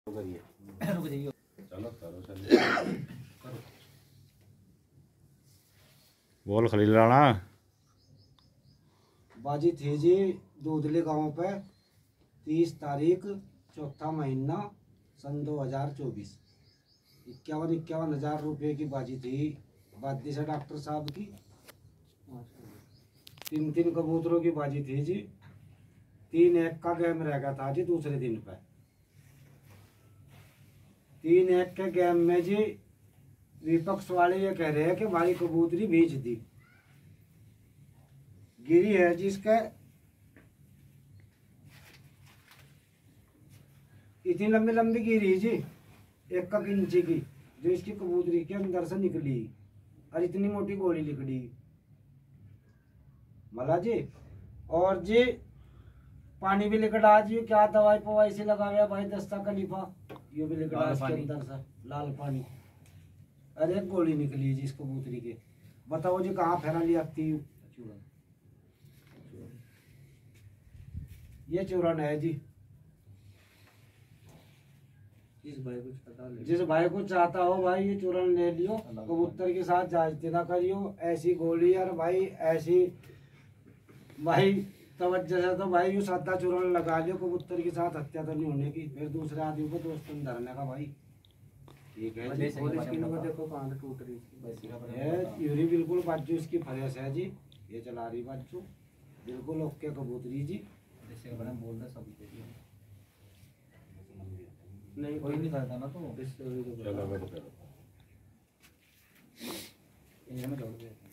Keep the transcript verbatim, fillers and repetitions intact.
रुक जाइए चलो करो चलो बोल खलील राणा। बाजी थी जी दूधले गांव पे तीस तारीख चौथा महीना सन दो हजार चौबीस इक्यावन इक्यावन हजार रुपये की बाजी थी बादी से डॉक्टर साहब की। तीन तीन कबूतरों की बाजी थी जी। तीन एक का गेम रह गया था जी दूसरे दिन पे। तीन एक के गेम में जी विपक्ष वाले ये कह रहे हैं कि हमारी कबूतरी भेज दी गिरी है जिसके इतनी लंबी लंबी गिरी जी एक इंची की जो इसकी कबूतरी के अंदर से निकली और इतनी मोटी गोली निकली मला जी। और जी पानी भी लिकड़ा जी क्या दवाई पवाई से लगावे भाई दस्ता कलीफा ये भी लिकड़ा इसके अंदर से लाल पानी। अरे एक गोली निकली जी इस कबूतरी के। बताओ जी कहाँ फैला लिया थी ये चूरन है जी। जिस भाई को चाहता हो जिस भाई को चाहता हो भाई ये चूरन ले लियो कबूतर के साथ जांचते ना करियो ऐसी गोली यार भाई ऐसी भाई तवज्जो से तो भाई यू सादा चूरन लगा लियो कबूतर के साथ हत्या तो नहीं होने की फिर दूसरे आदमी को दोस्तन धरने का भाई ठीक है जी। देखो कहाँ से टूट रही है यूरी बिल्कुल बाजू इसकी फ्रेश है जी। ये चला रही बाजू बिल्कुल ओके कबूतरी जी। बोल रहे सब नहीं कोई नहीं करता ना तो चलो में जोड़ दिया